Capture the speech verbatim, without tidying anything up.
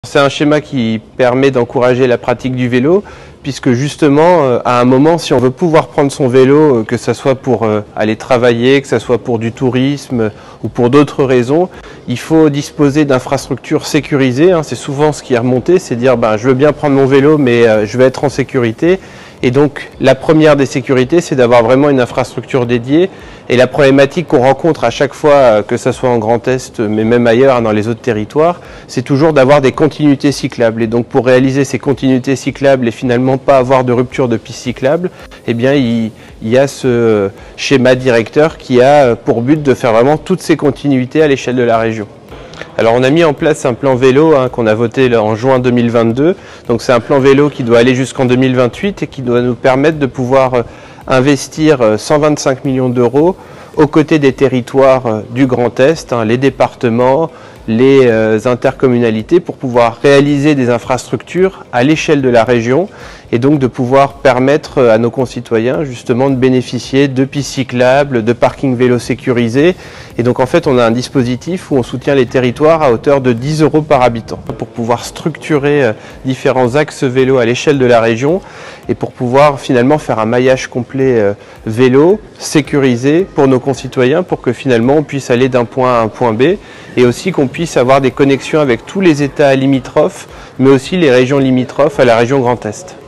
C'est un schéma qui permet d'encourager la pratique du vélo, puisque justement, à un moment, si on veut pouvoir prendre son vélo, que ce soit pour aller travailler, que ce soit pour du tourisme ou pour d'autres raisons, il faut disposer d'infrastructures sécurisées. C'est souvent ce qui est remonté, c'est dire ben, je veux bien prendre mon vélo, mais je veux être en sécurité. Et donc la première des sécurités, c'est d'avoir vraiment une infrastructure dédiée. Et la problématique qu'on rencontre à chaque fois, que ce soit en Grand Est, mais même ailleurs dans les autres territoires, c'est toujours d'avoir des continuités cyclables. Et donc pour réaliser ces continuités cyclables et finalement pas avoir de rupture de piste cyclable, eh bien il, il y a ce schéma directeur qui a pour but de faire vraiment toutes ces continuités à l'échelle de la région. Alors on a mis en place un plan vélo hein, qu'on a voté en juin deux mille vingt-deux. Donc c'est un plan vélo qui doit aller jusqu'en deux mille vingt-huit et qui doit nous permettre de pouvoir investir cent vingt-cinq millions d'euros aux côtés des territoires du Grand Est, hein, les départements, les euh, intercommunalités, pour pouvoir réaliser des infrastructures à l'échelle de la région et donc de pouvoir permettre à nos concitoyens justement de bénéficier de pistes cyclables, de parkings vélos sécurisés. Et donc en fait on a un dispositif où on soutient les territoires à hauteur de dix euros par habitant pour pouvoir structurer euh, différents axes vélos à l'échelle de la région et pour pouvoir finalement faire un maillage complet euh, vélo sécurisé pour nos concitoyens, pour que finalement on puisse aller d'un point à un point B et aussi qu'on puisse avoir des connexions avec tous les États limitrophes, mais aussi les régions limitrophes à la région Grand Est.